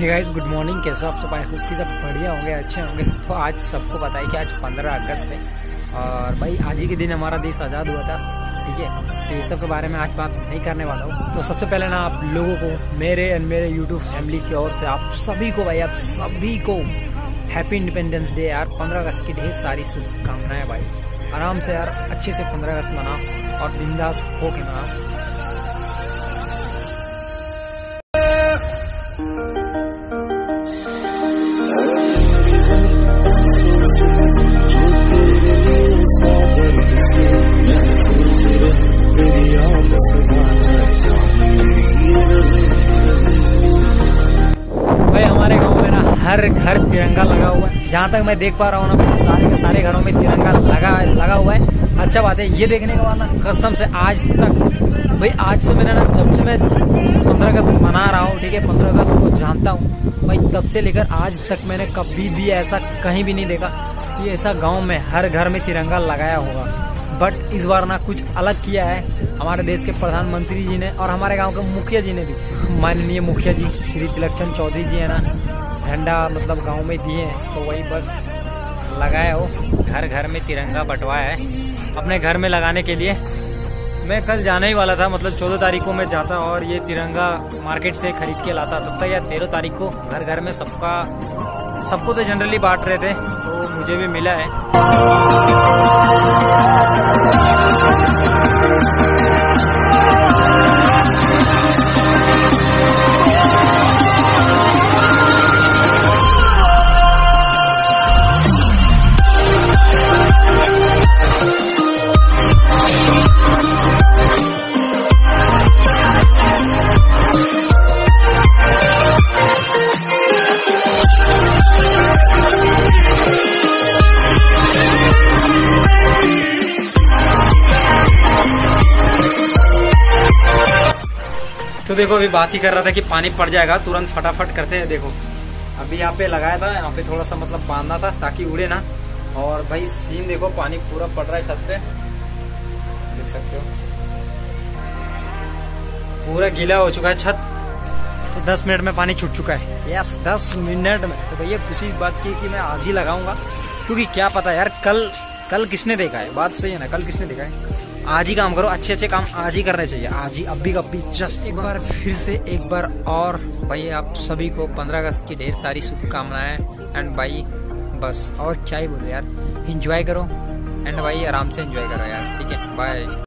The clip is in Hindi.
Hey guys, good morning. कैसे आप सब? आई होप कि सब बढ़िया होंगे, अच्छे होंगे। तो आज सबको पता है कि आज 15 अगस्त है और भाई आज ही के दिन हमारा देश आज़ाद हुआ था। ठीक है, तो ये सब के बारे में आज बात नहीं करने वाला हूँ। तो सबसे पहले ना आप लोगों को मेरे यूट्यूब फैमिली की ओर से आप सभी को हैप्पी इंडिपेंडेंस डे यार। 15 अगस्त की ढेर सारी शुभकामनाएं भाई। आराम से यार अच्छे से 15 अगस्त मनाओ और बिंदास होके मनाओ। भाई हमारे गांव में ना हर घर तिरंगा लगा हुआ है। जहाँ तक मैं देख पा रहा हूँ ना, सारे के सारे घरों में तिरंगा लगा हुआ है। अच्छा बात है ये देखने के बाद ना, कसम से आज तक भाई, आज से मैंने ना, जब से मैं 15 अगस्त मना रहा हूँ, ठीक है, 15 अगस्त को जानता हूँ भाई, तब से लेकर आज तक मैंने कभी भी ऐसा कहीं भी नहीं देखा कि ऐसा गाँव में हर घर में तिरंगा लगाया होगा। बट इस बार ना कुछ अलग किया है हमारे देश के प्रधानमंत्री जी ने और हमारे गांव के मुखिया जी ने भी। माननीय मुखिया जी श्री तिलकचंद चौधरी जी है ना, झंडा मतलब गांव में दिए हैं, तो वही बस लगाया हो। घर घर में तिरंगा बंटवाया है अपने घर में लगाने के लिए। मैं कल जाने ही वाला था, मतलब 14 तारीख को मैं जाता और ये तिरंगा मार्केट से खरीद के लाता, तब तक या 13 तारीख को घर घर में सबको तो जनरली बांट रहे थे, तो मुझे भी मिला है। तो देखो अभी बात ही कर रहा था कि पानी पड़ जाएगा, तुरंत फटाफट करते हैं। देखो अभी यहाँ पे लगाया था, यहाँ पे थोड़ा सा मतलब बांधना था ताकि उड़े ना। और भाई सीन देखो, पानी पूरा पड़ रहा है छत पे, देख सकते हो पूरा गीला हो चुका है छत। तो 10 मिनट में पानी छूट चुका है। यस 10 मिनट में। तो भैया खुशी बात की कि मैं आज ही लगाऊंगा, क्योंकि क्या पता यार कल किसने देखा है। बात सही है ना, कल किसने देखा है। आज ही काम करो, अच्छे काम आज ही करने चाहिए, आज ही अभी जस्ट एक बार फिर से एक बार और भाई आप सभी को 15 अगस्त की ढेर सारी शुभकामनाएं। एंड भाई बस और क्या ही बोलो यार, एंजॉय करो एंड भाई आराम से एंजॉय करो यार। ठीक है, बाय।